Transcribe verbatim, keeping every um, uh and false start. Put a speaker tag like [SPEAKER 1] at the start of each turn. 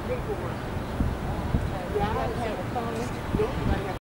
[SPEAKER 1] paperwork.
[SPEAKER 2] Oh, okay. You
[SPEAKER 1] Yeah,
[SPEAKER 2] have to have a phone.
[SPEAKER 1] nope, you gotta have